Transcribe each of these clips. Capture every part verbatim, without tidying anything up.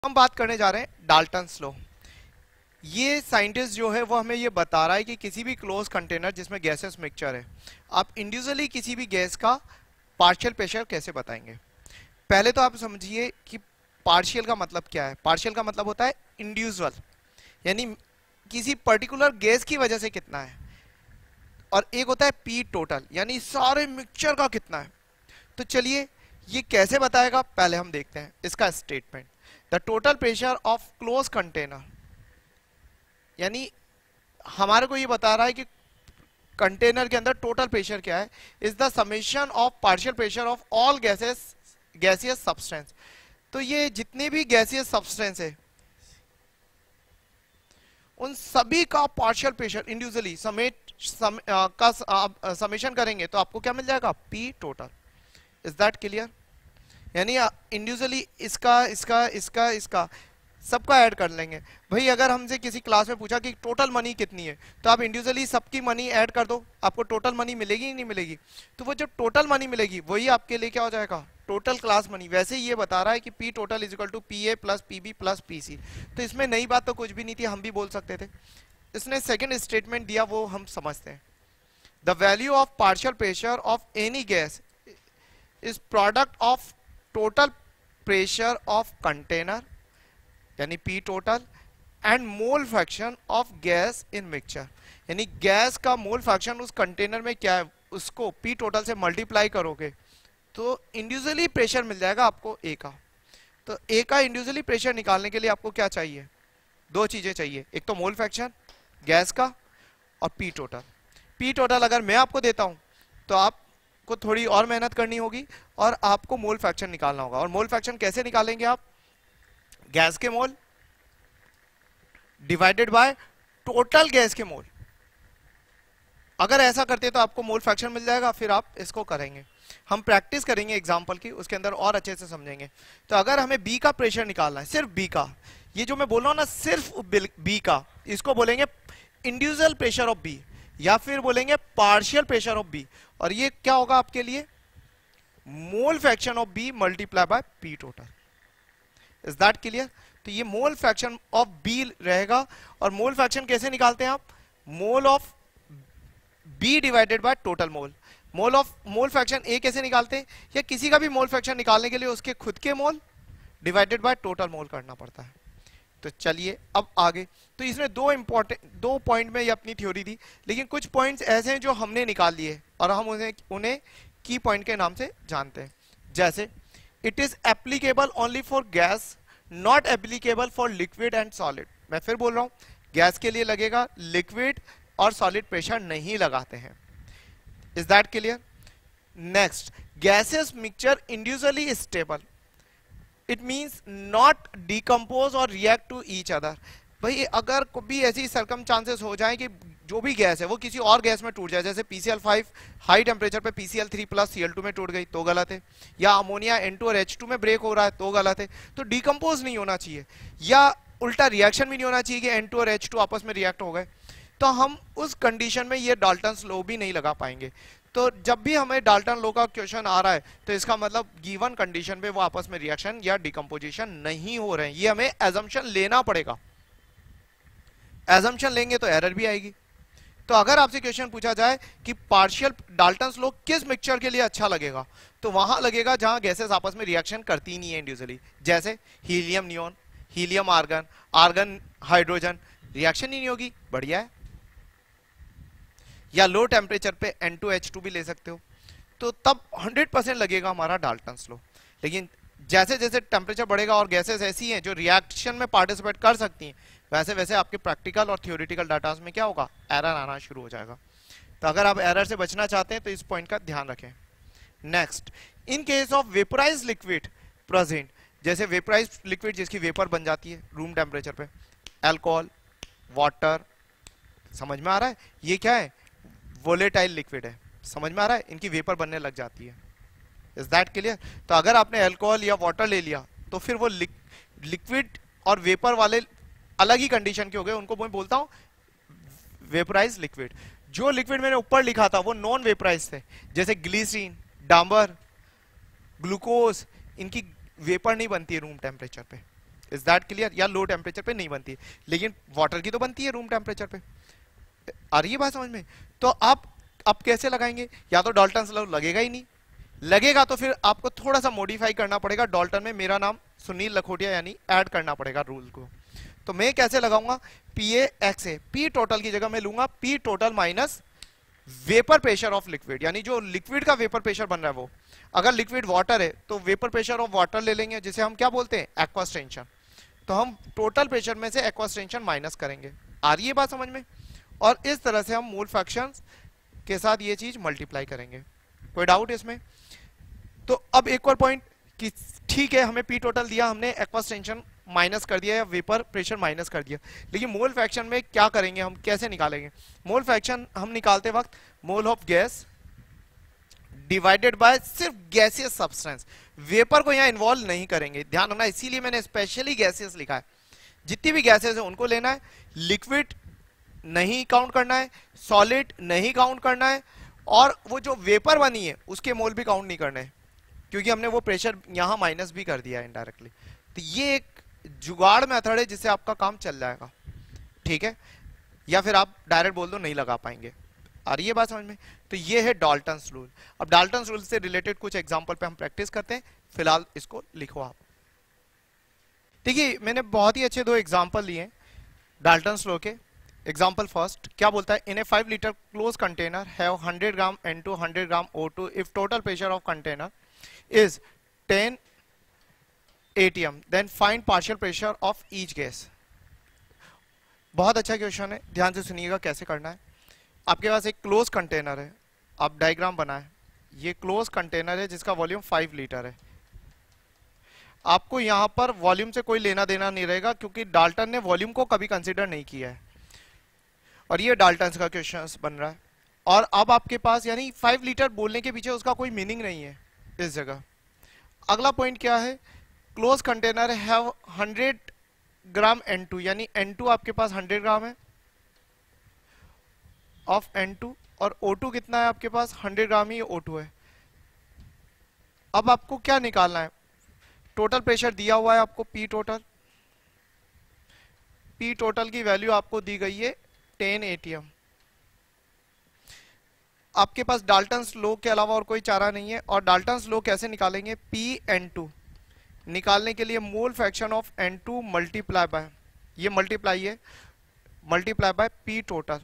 हम बात करने जा रहे हैं डाल्टन्स लॉ। ये साइंटिस्ट जो है वो हमें ये बता रहा है कि किसी भी क्लोज कंटेनर जिसमें गैसेस मिक्सचर है, आप इंडिविजुअली किसी भी गैस का पार्शियल प्रेशर कैसे बताएंगे। पहले तो आप समझिए कि पार्शियल का मतलब क्या है। पार्शियल का मतलब होता है इंडिविजुअल, यानी किसी पर्टिकुलर गैस की वजह से कितना है, और एक होता है पी टोटल, यानी सारे मिक्सचर का कितना है। तो चलिए ये कैसे बताएगा, पहले हम देखते हैं इसका statement. The total pressure of close container, यानी हमारे को ये बता रहा है कि कंटेनर के अंदर टोटल प्रेशर क्या है, is the summation of partial pressure of all gases gaseous substance. तो ये जितने भी गैसियस सब्सटेंस है उन सभी का पार्शियल प्रेशर इंडिविजुअली समेट सम, आ, का समेशन करेंगे तो आपको क्या मिल जाएगा, P total. Is that clear? यानी इंडिविजुअली इसका इसका इसका इसका सबका ऐड कर लेंगे। भाई अगर हमसे किसी क्लास में पूछा कि टोटल मनी कितनी है, तो आप इंडिविजुअली सबकी मनी ऐड कर दो, आपको टोटल मनी मिलेगी ही नहीं मिलेगी। तो वो जो टोटल मनी मिलेगी वही आपके लिए क्या हो जाएगा, टोटल क्लास मनी। वैसे ही ये बता रहा है कि P total is equal to P A plus P B plus P C. तो इसमें नई बात तो कुछ भी नहीं थी, हम भी बोल सकते थे। इसने सेकेंड स्टेटमेंट दिया वो हम समझते हैं। The value of partial pressure of any gas is product of total pressure of container, यानी P total, and mole fraction of gas in mixture. यानी गैस का मोल फ्रैक्शन उस कंटेनर में क्या है, उसको पी टोटल से मल्टीप्लाई करोगे तो इंडिविजुअली प्रेशर मिल जाएगा आपको ए का। तो ए का इंडिविजुअली प्रेशर निकालने के लिए आपको क्या चाहिए, दो चीजें चाहिए, एक तो मोल फ्रैक्शन गैस का और पी टोटल। पी टोटल अगर मैं आपको देता हूं तो आपको थोड़ी और मेहनत करनी होगी और आपको मोल फ्रैक्शन निकालना होगा। और मोल फ्रैक्शन कैसे निकालेंगे आप, गैस के mole divided by total gas के मोल। अगर ऐसा करते तो आपको मोल फ्रैक्शन मिल जाएगा, फिर आप इसको करेंगे। हम प्रैक्टिस करेंगे एग्जांपल की, उसके अंदर और अच्छे से समझेंगे। तो अगर हमें बी का प्रेशर निकालना है, सिर्फ बी का, ये जो मैं बोल रहा हूं ना सिर्फ बी का, इसको बोलेंगे इंडिविजुअल प्रेशर ऑफ बी, या फिर बोलेंगे पार्शियल प्रेशर ऑफ बी। और ये क्या होगा आपके लिए, mole fraction of B multiply by P total. Is that clear? तो ये मोल फ्रैक्शन ऑफ बी रहेगा। और मोल फ्रैक्शन कैसे निकालते हैं आप, mole of B divided by total mole. Mole of mole fraction A कैसे निकालते हैं, या किसी का भी मोल फ्रैक्शन निकालने के लिए उसके खुद के mole divided by total mole करना पड़ता है। तो चलिए अब आगे। तो इसमें दो इंपॉर्टेंट दो पॉइंट में ये अपनी थ्योरी दी, लेकिन कुछ पॉइंट्स ऐसे हैं जो हमने निकाल लिए और हम उन्हें उन्हें की पॉइंट के नाम से जानते हैं। जैसे it is applicable only for gas, not applicable for liquid and solid. मैं फिर बोल रहा हूं, गैस के लिए लगेगा, लिक्विड और सॉलिड प्रेशर नहीं लगाते हैं। Is that clear? Next, gases mixture individually stable, it means not decompose और रिएक्ट टू ईच अदर। भाई अगर कभी ऐसी सर्कमस्टांसेस हो जाए कि जो भी गैस है वो किसी और गैस में टूट जाए, जैसे P C L five high temperature पे P C L three plus C L two में टूट गई तो गलत है, या अमोनिया एन टू और एच टू में ब्रेक हो रहा है तो गलत है। तो डिकम्पोज नहीं होना चाहिए, या उल्टा रिएक्शन भी नहीं होना चाहिए कि एन टू और एच टू आपस में रिएक्ट हो गए। तो हम उस कंडीशन में ये डाल्टन्स लॉ भी नहीं लगा पाएंगे। तो जब भी हमें डाल्टन लॉ का क्वेश्चन आ रहा है तो इसका मतलब गिवन कंडीशन पे वो आपस में रिएक्शन या डिकम्पोजिशन नहीं हो रहे हैं, ये हमें एजम्पशन लेना पड़ेगा। एजम्पशन लेंगे तो एरर भी आएगी। तो अगर आपसे क्वेश्चन पूछा जाए कि पार्शियल डाल्टन्स लॉ किस मिक्सचर के लिए अच्छा लगेगा, तो वहां लगेगा जहां गैसेस आपस में रिएक्शन करती नहीं है इंडिविजुअली, जैसे helium neon, helium argon, argon hydrogen, reaction ही नहीं होगी, बढ़िया है। या लो टेम्परेचर पे एन टू एच टू भी ले सकते हो, तो तब हंड्रेड परसेंट लगेगा हमारा डाल्टन्स लॉ। लेकिन जैसे जैसे टेम्परेचर बढ़ेगा और गैसेस ऐसी हैं जो रिएक्शन में पार्टिसिपेट कर सकती हैं, वैसे वैसे आपके प्रैक्टिकल और थ्योरेटिकल डाटा में क्या होगा, एरर आना शुरू हो जाएगा। तो अगर आप एरर से बचना चाहते हैं तो इस पॉइंट का ध्यान रखें। Next, in case of vaporise liquid present, जैसे वेपराइज लिक्विड जिसकी वेपर बन जाती है रूम टेम्परेचर पे, अल्कोहल, वाटर, समझ में आ रहा है, ये क्या है, वोलेटाइल लिक्विड है, समझ में आ रहा है, इनकी वेपर बनने लग जाती है। Is that clear? तो अगर आपने अल्कोहल या वाटर ले लिया तो फिर वो लिक्विड और वेपर वाले अलग ही कंडीशन के हो गए, उनको मैं बोलता हूं वेपराइज लिक्विड। जो लिक्विड मैंने ऊपर लिखा था वो नॉन वेपराइज थे, जैसे ग्लिसरीन, डांबर, ग्लूकोज, इनकी वेपर नहीं बनती है रूम टेम्परेचर पे, इज दैट क्लियर? या लो टेम्परेचर पे नहीं बनती, लेकिन वाटर की तो बनती है रूम टेम्परेचर पे। आ रही है बात समझ में? तो आप अब कैसे लगाएंगे? या तो डाल्टन्स लॉ लगेगा ही नहीं, लगेगा तो फिर आपको थोड़ा सा मॉडिफाई करना पड़ेगा। डाल्टन में मेरा नाम सुनील लखोटिया यानी ऐड करना पड़ेगा रूल को। तो मैं कैसे लगाऊंगा? P A X A, P total की जगह मैं लूंगा P total minus vapour pressure of liquid, यानी जो लिक्विड का वेपर प्रेशर बन रहा है वो, अगर लिक्विड वाटर है तो वेपर प्रेशर ऑफ वाटर ले लेंगे, जिसे हम क्या बोलते हैं? Aqueous tension. तो हम टोटल प्रेशर में से एक्वस टेंशन माइनस करेंगे। आ रही है बात समझ में? और इस तरह से हम मोल फ्रैक्शंस के साथ ये चीज मल्टीप्लाई करेंगे। कोई डाउट इसमें? तो अब एक और पॉइंट कि ठीक है हमें पी टोटल दिया, हमने एक्वस टेंशन माइनस कर दिया या वेपर प्रेशर माइनस कर दिया, लेकिन मोल फ्रैक्शन में क्या करेंगे, हम कैसे निकालेंगे? मोल फ्रैक्शन हम निकालते वक्त mole of gas divided by सिर्फ गैसियस सब्सटेंस, वेपर को यहां इन्वॉल्व नहीं करेंगे, ध्यान रखना, इसीलिए मैंने स्पेशली गैसियस लिखा है। जितनी भी गैसेस है उनको लेना है, लिक्विड नहीं काउंट करना है, सॉलिड नहीं काउंट करना है, और वो जो वेपर बनी है उसके मोल भी काउंट नहीं करने हैं, क्योंकि हमने वो प्रेशर यहां माइनस भी कर दिया है इनडायरेक्टली। तो ये एक जुगाड़ मेथड है जिससे आपका काम चल जाएगा, ठीक है? या फिर आप डायरेक्ट बोल दो नहीं लगा पाएंगे। आ रही है बात समझ में? तो ये है डाल्टन्स रूल। अब डाल्टन्स रूल से रिलेटेड कुछ एग्जांपल पे हम प्रैक्टिस करते हैं, फिलहाल इसको लिखो आप। देखिए मैंने बहुत ही अच्छे दो एग्जांपल लिए डाल्टन्स लॉ के। एग्जाम्पल फर्स्ट क्या बोलता है? In a five litre close container have hundred gram N two, hundred gram O two, if total pressure of container is ten ATM, then find partial pressure of each gas. बहुत अच्छा question है, ध्यान से सुनिएगा कैसे करना है। आपके पास एक क्लोज कंटेनर है, आप डायग्राम बनाए, ये क्लोज कंटेनर है जिसका वॉल्यूम फाइव लीटर है। आपको यहां पर वॉल्यूम से कोई लेना देना नहीं रहेगा, क्योंकि डाल्टन ने वॉल्यूम को कभी कंसीडर नहीं किया है, और ये डाल्टन का क्वेश्चन बन रहा है। और अब आपके पास यानी फाइव लीटर बोलने के पीछे उसका कोई मीनिंग नहीं है इस जगह। अगला पॉइंट क्या है? Close container have hundred gram N two, यानी एन टू आपके पास हंड्रेड ग्राम है ऑफ एन टू, और ओ टू कितना है आपके पास? हंड्रेड ग्राम ही ओ टू है। अब आपको क्या निकालना है? टोटल प्रेशर दिया हुआ है आपको पी टोटल, पी टोटल की वैल्यू आपको दी गई है टेन एटीएम। आपके पास डाल्टन्स लॉ के अलावा और कोई चारा नहीं है, और डाल्टन्स लॉ कैसे निकालेंगे? पी एन टू निकालने के लिए mole fraction of N two multiply by, ये मल्टीप्लाई है, मल्टीप्लाई बाय पी टोटल।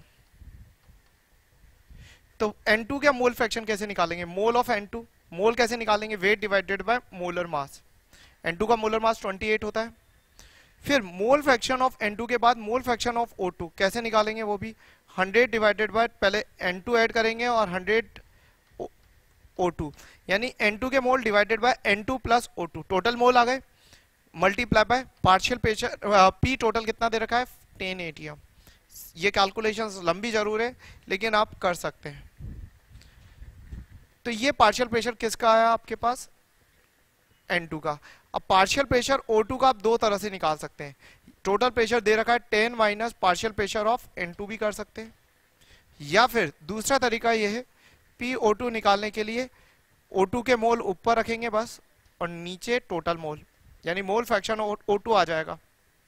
तो एन टू का मोल फ्रैक्शन कैसे निकालेंगे? Mole of N two, mole कैसे निकालेंगे? Weight divided by molar mass. N two का मोलर मास अट्ठाईस होता है। फिर mole fraction of N two के बाद mole fraction of O two कैसे निकालेंगे? वो भी हंड्रेड डिवाइडेड बाय, पहले एन टू ऐड करेंगे और हंड्रेड ओ टू, यानी एन टू के mole divided by N two plus O two, total mole आ गए, multiply by partial pressure, P total कितना दे रखा है? Ten ATM. ये कैलकुलेशंस लंबी जरूर है लेकिन आप कर सकते हैं। तो ये पार्शियल प्रेशर किसका आया आपके पास? एन टू का। अब पार्शियल प्रेशर ओ टू का आप दो तरह से निकाल सकते हैं, टोटल प्रेशर दे रखा है ten minus partial pressure of N two भी कर सकते हैं, या फिर दूसरा तरीका यह है पी ओ टू निकालने के लिए ओ टू के मोल ऊपर रखेंगे बस, और नीचे टोटल मोल, यानी मोल फ्रैक्शन ओ टू आ जाएगा।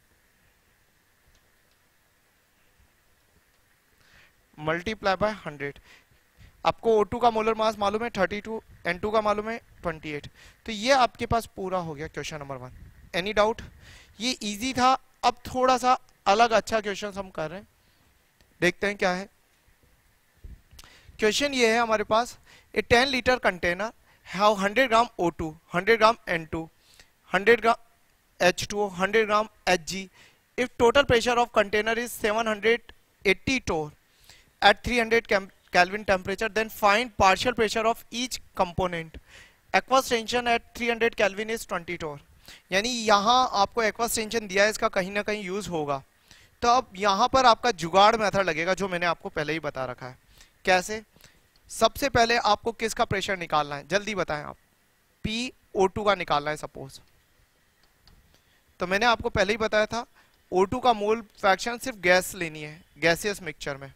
Multiply by hundred. आपको ओ टू का मोलर मास मालूम है थर्टी टू, एन टू का मालूम है ट्वेंटी एट। तो ये आपके पास पूरा हो गया question number one. Any doubt? ये इजी था। अब थोड़ा सा अलग अच्छा क्वेश्चन हम कर रहे हैं, देखते हैं क्या है क्वेश्चन। ये है हमारे पास, a ten litre container have hundred gram O two, hundred gram N two, hundred gram H two, hundred gram H G, if total pressure of container is seven hundred eighty torr at three hundred Kelvin temperature, then find partial pressure of each component. Aqueous tension at three hundred Kelvin is twenty torr. यानी यहाँ आपको aqueous tension दिया है, इसका कहीं ना कहीं use होगा। तो अब यहाँ पर आपका जुगाड़ मेथड लगेगा जो मैंने आपको पहले ही बता रखा है। कैसे? सबसे पहले आपको किसका प्रेशर निकालना है, जल्दी बताएं आप। पी ओ टू का निकालना है सपोज। तो मैंने आपको पहले ही बताया था ओ टू का मोल फ्रैक्शन सिर्फ गैस लेनी है, गैसियस मिक्सचर में,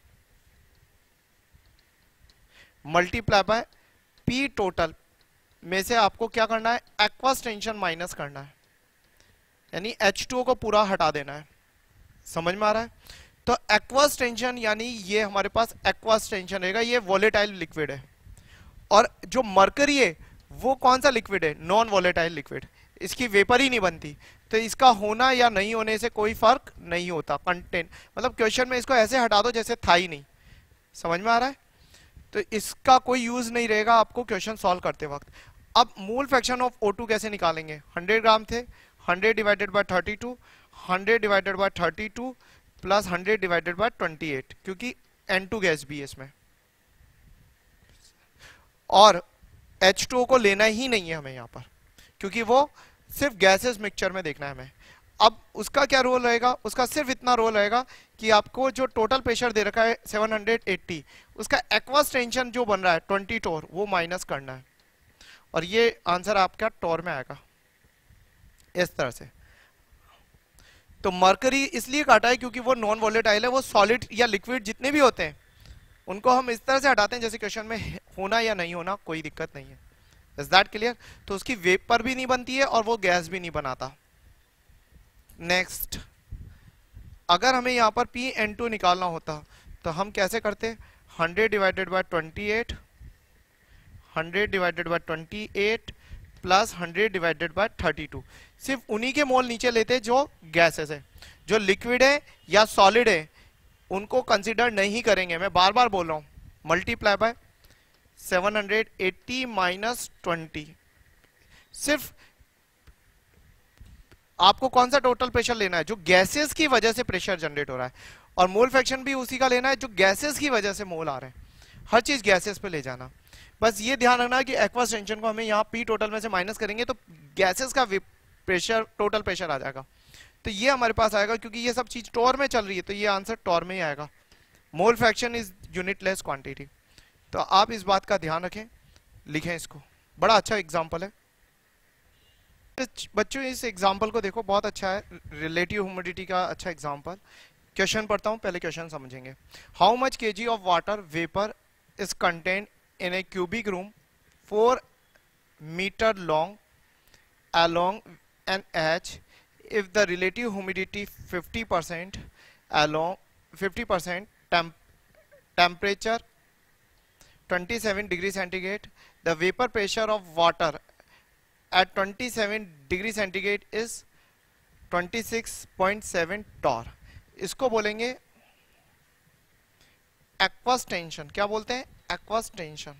मल्टीप्लाई बाय पी टोटल में से आपको क्या करना है? एक्वस टेंशन माइनस करना है, यानी एच टू ओ को पूरा हटा देना है। समझ में आ रहा है? तो एक्वस टेंशन यानी ये हमारे पास एक्वस टेंशन रहेगा, ये वोलेटाइल लिक्विड है। और जो मरकरी है वो कौन सा लिक्विड है? नॉन वोलेटाइल लिक्विड, इसकी वेपर ही नहीं बनती, तो इसका होना या नहीं होने से कोई फर्क नहीं होता। कंटेंट मतलब क्वेश्चन में इसको ऐसे हटा दो जैसे था ही नहीं। समझ में आ रहा है? तो इसका कोई यूज नहीं रहेगा आपको क्वेश्चन सॉल्व करते वक्त। अब mole fraction of O two कैसे निकालेंगे? हंड्रेड ग्राम थे, hundred divided by thirty two, hundred divided by thirty two plus hundred divided by twenty eight, क्योंकि एन टू गैस भी है इसमें। और एच टू ओ को लेना ही नहीं है हमें यहाँ पर, क्योंकि वो सिर्फ गैसेस मिक्सचर में देखना है हमें। अब उसका क्या रोल रहेगा? उसका सिर्फ इतना रोल रहेगा कि आपको जो टोटल प्रेशर दे रखा है सेवन हंड्रेड एट्टी, उसका एक्वस टेंशन जो बन रहा है ट्वेंटी टोर, वो माइनस करना है, और ये आंसर आपका टोर में आएगा इस तरह से। तो मरकरी इसलिए काटा है क्योंकि वो नॉन वोलेटाइल है, वो सॉलिड या लिक्विड जितने भी होते हैं उनको हम इस तरह से हटाते हैं जैसे क्वेश्चन में होना या नहीं होना कोई दिक्कत नहीं है। Is that clear? तो उसकी वेपर भी नहीं बनती है और वो गैस भी नहीं बनाता। नेक्स्ट, अगर हमें यहाँ पर पी एन टू निकालना होता तो हम कैसे करते? Hundred divided by twenty eight, hundred divided by twenty eight plus hundred divided by thirty two. सिर्फ उन्हीं के मोल नीचे लेते जो गैसेस है, जो लिक्विड है या सॉलिड है उनको कंसीडर नहीं करेंगे। मैं बार बार बोल रहा हूं, multiply by seven hundred eighty minus twenty. सिर्फ आपको कौन सा टोटल प्रेशर लेना है? जो गैसेस की वजह से प्रेशर जनरेट हो रहा है, और मोल फ्रैक्शन भी उसी का लेना है जो गैसेस की वजह से मोल आ रहे हैं। हर चीज गैसेस पे ले जाना। बस ये ध्यान रखना कि एक्वस टेंशन को हमें यहाँ पी टोटल में से माइनस करेंगे तो गैसेस का प्रेशर, टोटल प्रेशर आ जाएगा। तो ये हमारे पास आएगा, क्योंकि ये सब चीज टोर में चल रही है तो ये आंसर टोर में ही आएगा। Mole fraction is unitless quantity. तो आप इस बात का ध्यान रखें, लिखें इसको। बड़ा अच्छा एग्जाम्पल है बच्चों, इस एग्जाम्पल को देखो, बहुत अच्छा है, रिलेटिव ह्यूमिडिटी का अच्छा एग्जाम्पल। क्वेश्चन पढ़ता हूं, पहले क्वेश्चन समझेंगे। How much KG of water vapour is contained in a cubic room four metre long along an edge if the relative humidity fifty percent along fifty percent temp temperature twenty-seven degree centigrade, the vapor pressure of water at twenty-seven degree centigrade is twenty-six point seven torr। इसको बोलेंगे aqueous tension. क्या बोलते हैं? Aqueous tension.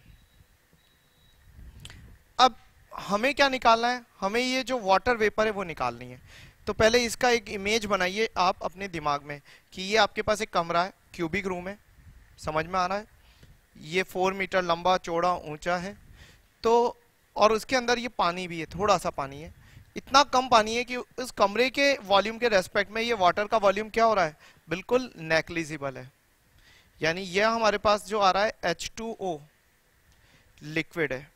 अब हमें क्या निकालना है? हमें ये जो वाटर वेपर है वो निकालनी है। तो पहले इसका एक इमेज बनाइए आप अपने दिमाग में कि ये आपके पास एक कमरा है, क्यूबिक रूम है। समझ में आ रहा है? ये फोर मीटर लंबा, चौड़ा, ऊंचा है। तो और उसके अंदर ये पानी भी है, थोड़ा सा पानी है, इतना कम पानी है कि उस कमरे के वॉल्यूम के रेस्पेक्ट में ये वाटर का वॉल्यूम क्या हो रहा है? बिल्कुल नेग्लिजिबल है। यानी यह हमारे पास जो आ रहा है एच टू ओ लिक्विड है,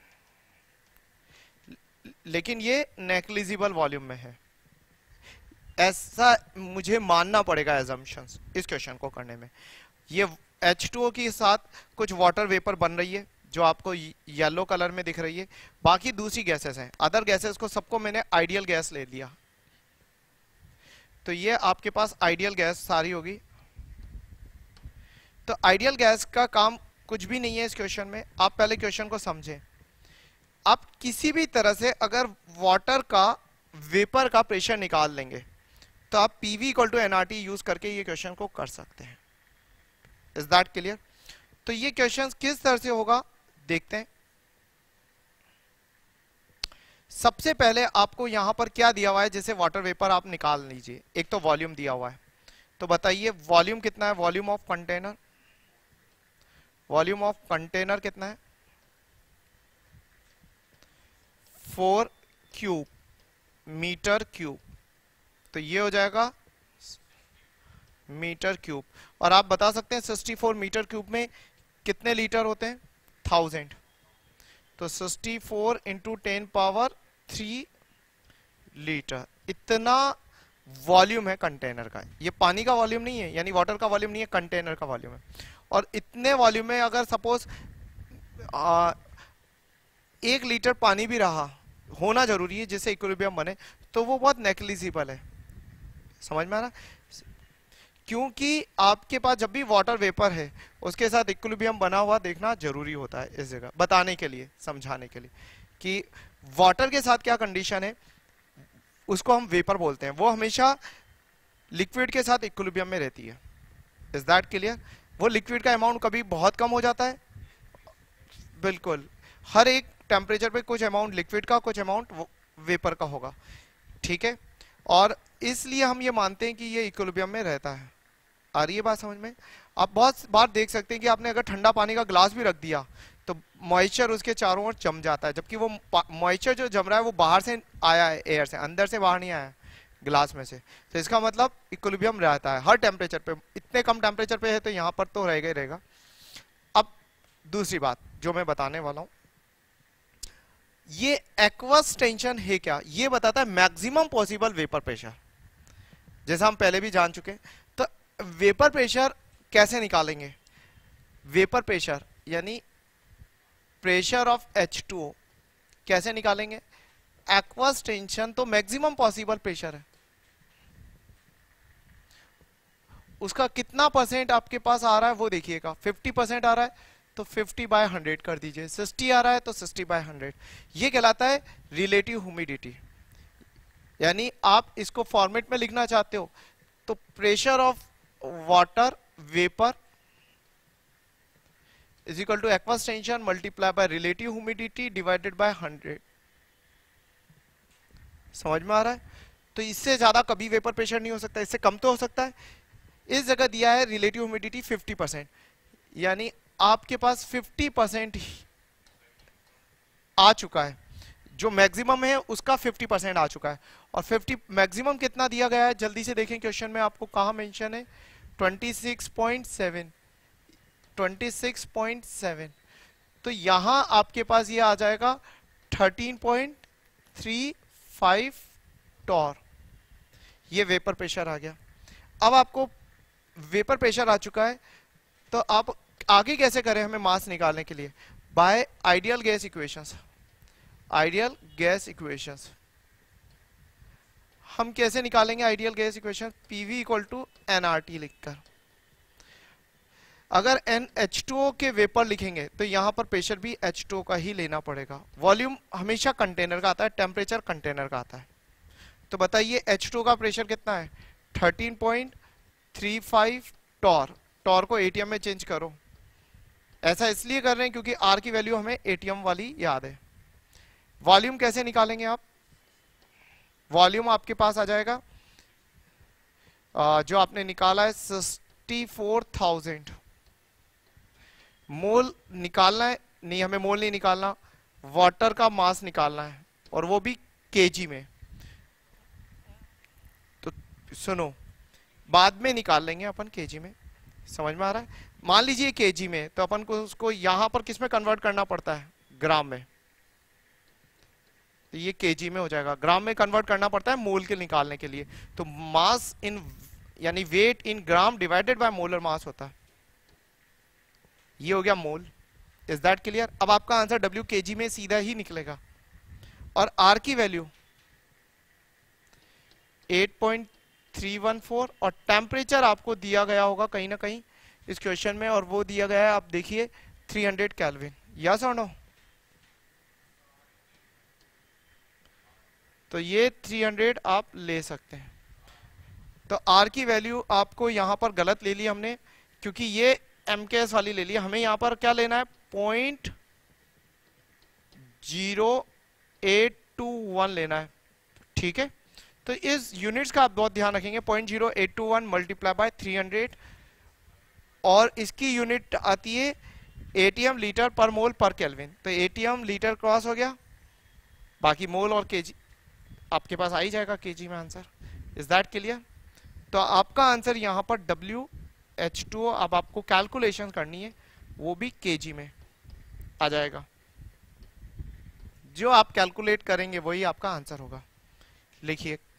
लेकिन ये नेग्लिजिबल वॉल्यूम में है। ऐसा मुझे मानना पड़ेगा एजम्पशंस इस क्वेश्चन को करने में। ये एच टू ओ के साथ कुछ वाटर वेपर बन रही है जो आपको येलो कलर में दिख रही है, बाकी दूसरी गैसेस हैं। अदर गैसेस को सबको मैंने आइडियल गैस ले लिया। तो ये आपके पास आइडियल गैस सारी होगी। तो आइडियल गैस का काम कुछ भी नहीं है इस क्वेश्चन में। आप पहले क्वेश्चन को समझें। आप किसी भी तरह से अगर वाटर का वेपर का प्रेशर निकाल लेंगे तो आप PV equal to NRT use करके ये क्वेश्चन को कर सकते हैं। Is that clear? तो ये क्वेश्चन किस तरह से होगा देखते हैं। सबसे पहले आपको यहां पर क्या दिया हुआ है, जैसे वाटर वेपर आप निकाल लीजिए। एक तो वॉल्यूम दिया हुआ है, तो बताइए वॉल्यूम कितना है? Volume of container, volume of container कितना है? Four cube metre cube. तो ये हो जाएगा मीटर क्यूब। और आप बता सकते हैं सिक्सटी फोर मीटर क्यूब में कितने लीटर होते हैं? थाउजेंड। तो sixty four into ten power three litre, इतना वॉल्यूम है कंटेनर का। ये पानी का वॉल्यूम नहीं है, यानी वाटर का वॉल्यूम नहीं है, कंटेनर का वॉल्यूम है। और इतने वॉल्यूम में अगर सपोज एक लीटर पानी भी रहा, होना जरूरी है जिससे इक्विलिब्रियम बने, तो वो बहुत नेग्लिजिबल है। समझ में आ रहा? क्योंकि आपके पास जब भी वाटर वेपर है उसके साथ इक्विलिब्रियम बना हुआ देखना जरूरी होता है इस जगह बताने के लिए, समझाने के लिए कि वाटर के साथ क्या कंडीशन है, उसको हम वेपर बोलते हैं, वो हमेशा लिक्विड के साथ इक्विलिब्रियम में रहती है। Is that clear? वो लिक्विड का अमाउंट कभी बहुत कम हो जाता है, बिल्कुल हर एक टेम्परेचर पे कुछ अमाउंट लिक्विड का कुछ अमाउंट वेपर का होगा, ठीक है। और इसलिए हम ये मानते हैं कि ये इक्विलिब्रियम में रहता है। आ रही है बात समझ में? आप बहुत बार देख सकते हैं कि आपने अगर ठंडा पानी का ग्लास भी रख दिया तो मॉइस्चर उसके चारों ओर जम जाता है, जबकि वो मॉइस्चर जो जम रहा है वो बाहर से आया है, एयर से, अंदर से बाहर नहीं आया है ग्लास में से। तो इसका मतलब इक्विलिब्रियम रहता है हर टेम्परेचर पे। इतने कम टेम्परेचर पे है तो यहाँ पर तो रहेगा ही रहेगा। अब दूसरी बात जो मैं बताने वाला हूं, ये एक्वस टेंशन है क्या, ये बताता है मैक्सिमम पॉसिबल वेपर प्रेशर, जैसा हम पहले भी जान चुके हैं। तो वेपर प्रेशर कैसे निकालेंगे? वेपर प्रेशर यानी pressure of H two O कैसे निकालेंगे? एक्वस टेंशन तो मैक्सिमम पॉसिबल प्रेशर है, उसका कितना परसेंट आपके पास आ रहा है वो देखिएगा। फिफ्टी परसेंट आ रहा है तो फिफ्टी बाय हंड्रेड कर दीजिए, सिक्सटी आ रहा है तो सिक्सटी बाय हंड्रेड। ये कहलाता है रिलेटिव ह्यूमिडिटी। यानी आप इसको फॉर्मेट में लिखना चाहते हो तो pressure of water vapour is equal to aqueous tension multiply by relative humidity divided by hundred. समझ में आ रहा है? तो इससे ज्यादा कभी वेपर प्रेशर नहीं हो सकता, इससे कम तो हो सकता है। इस जगह दिया है रिलेटिव ह्यूमिडिटी फिफ्टी परसेंट, यानी आपके पास फिफ्टी परसेंट आ चुका है, जो मैक्सिमम है उसका फिफ्टी परसेंट आ चुका है। और फिफ्टी मैक्सिमम कितना दिया गया है जल्दी से देखें क्वेश्चन में, आपको कहां मेंशन है? Twenty six point seven, twenty six point seven. तो यहां आपके पास ये आ जाएगा thirteen point three five torr. ये वेपर प्रेशर आ गया। अब आपको वेपर प्रेशर आ चुका है तो आप आगे कैसे करें हमें मास निकालने के लिए? By ideal gas equations. Ideal gas equations हम कैसे निकालेंगे? Ideal gas equation PV equal to NRT लिखकर। अगर एन एच टू ओ के वेपर लिखेंगे तो यहां पर प्रेशर भी एच टू ओ का ही लेना पड़ेगा। वॉल्यूम हमेशा कंटेनर का आता है, टेम्परेचर कंटेनर का आता है। तो बताइए एच टू ओ का प्रेशर कितना है? Thirteen point three five torr. Torr को एटीएम में चेंज करो। ऐसा इसलिए कर रहे हैं क्योंकि आर की वैल्यू हमें एटीएम वाली याद है। वॉल्यूम कैसे निकालेंगे आप? वॉल्यूम आपके पास आ जाएगा आ, जो आपने निकाला है सिक्सटी फोर थाउजेंड। मोल निकालना है, नहीं हमें मोल नहीं निकालना, वाटर का मास निकालना है और वो भी केजी में। तो सुनो, बाद में निकाल लेंगे अपन केजी में। समझ में आ रहा है? मान लीजिए केजी में, तो अपन को उसको यहां पर किस में कन्वर्ट करना पड़ता है? ग्राम में। तो ये केजी में हो जाएगा, ग्राम में कन्वर्ट करना पड़ता है मोल के निकालने के लिए। तो मास इन यानी weight in gram divided by molar mass होता है। ये हो गया मोल। Is that clear? अब आपका आंसर डब्ल्यू केजी में सीधा ही निकलेगा। और आर की value eight point three one four और टेम्परेचर आपको दिया गया होगा कहीं ना कहीं इस क्वेश्चन में, और वो दिया गया है आप देखिए थ्री हंड्रेड केल्विन। यस और नो? तो ये थ्री हंड्रेड आप ले सकते हैं। तो आर की वैल्यू आपको यहां पर गलत ले ली हमने, क्योंकि ये एमकेएस वाली ले ली। हमें यहां पर क्या लेना है? Point zero eight two one लेना है, ठीक है। तो इस यूनिट्स का आप बहुत ध्यान रखेंगे। Point zero eight two one multiply by three hundred, और इसकी यूनिट आती है एटीएम लीटर पर मोल पर केल्विन। तो एटीएम लीटर क्रॉस हो गया, बाकी मोल और केजी आपके पास आ ही जाएगा केजी में आंसर। Is that clear? तो आपका आंसर यहां पर डब्ल्यू एच टू ओ, अब आपको कैलकुलेशन करनी है, वो भी केजी में आ जाएगा। जो आप कैलकुलेट करेंगे वही आपका आंसर होगा। लिखिए